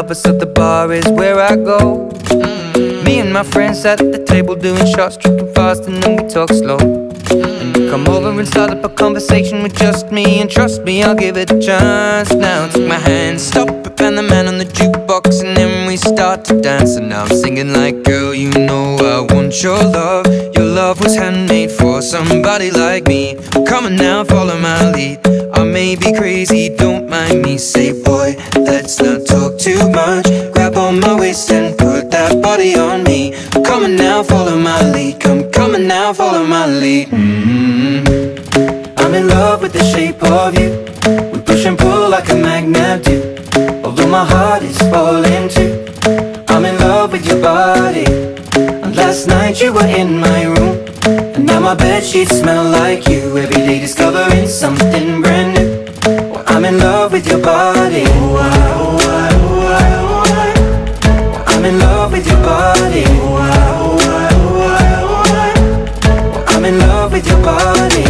above us, so the bar is where I go. Me and my friends sat at the table doing shots, tripping fast, and then we talk slow. And you come over and start up a conversation with just me, and trust me, I'll give it a chance. Now take my hand, stop it, and the man on the jukebox, and then we start to dance. And now I'm singing like, girl, you know I want your love. Your love was handmade for somebody like me. Come on now, follow my lead. I may be crazy, don't mind me. Say, boy, let's not talk too much. Grab on my waist and put that body on me. Come on now, follow my lead. Come on now, follow my lead. I'm in love with the shape of you. We push and pull like a magnet do. Although my heart is falling too, I'm in love with your body. And last night you were in my room, and now my bedsheets smell like you. Every day discovering something brand new. Well, I'm in love with your body. I'm in love with your body. I'm in love with your body.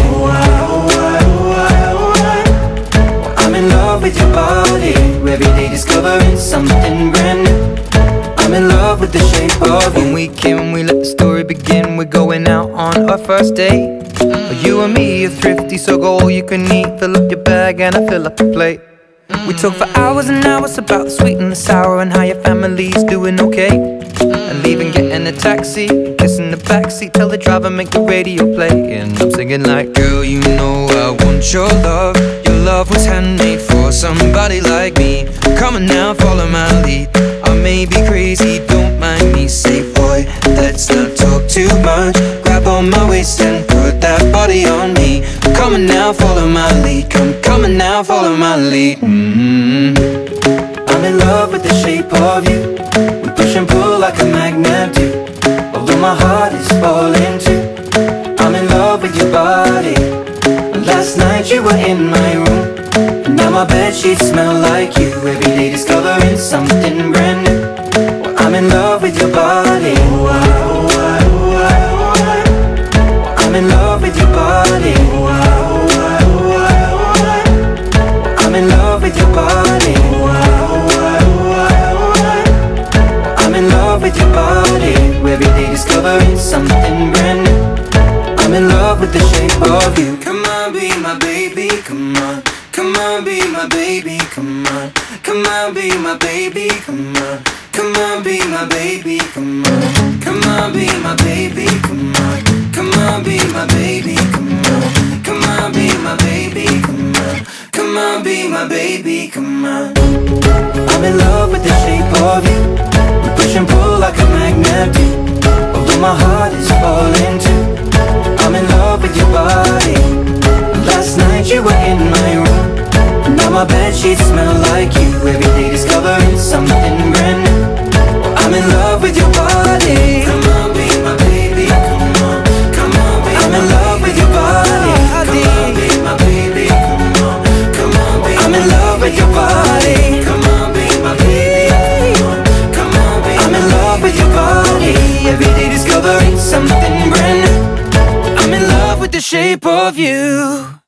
I'm in love with your body. Every day discovering something brand new. I'm in love with the shape of you. When we came, we let the story begin. We're going out on our first date. You and me are thrifty, so go all you can eat. Fill up your bag and I fill up the plate. We talk for hours and hours about the sweet and the sour, and how your family's doing okay. And leaving, getting a taxi, kissing the backseat, tell the driver make the radio play. And I'm singing like, girl, you know I want your love. Your love was handmade for somebody like me. Come on now, follow my lead. I may be crazy, don't mind me. Say, boy, let's not talk too much. Grab on my waist and put that body on me. Come on now, follow my lead. Come on now, follow my lead. I'm in love with the shape of you. We push and pull like a magnet do. Although my heart is falling too, I'm in love with your body. And last night you were in my room, and now my bedsheets smell like you. Every day discovering something brand new. Well, I'm in love with your body. I'm in love with your body. I'm in love with your body. I'm in love with your body. Every day discovering something brand new. I'm in love with the shape of you. Come on, be my baby, come on. Come on, be my baby, come on. Come on, be my baby, come on. Come on, be my baby, come on. Come on, be my baby, come on. Come on, be my baby, come on. Come on, be my baby, come on. Come on, be my baby, come on. I'm in love with the shape of you. We push and pull like a magnet do. Although my heart is falling too, I'm in love with your body. Last night you were in my room, and now my bedsheets smell like you. Every day discovering something brand new. I'm in love with your body. Come on, be my baby, come on. Come on, be I'm in love with your body. Come on, be my baby, come on. Come on, be I'm in love with your body. Come on, be my baby, come on. Come on, be I'm in love with your body. Every day discovering something brand new. I'm in love with the shape of you.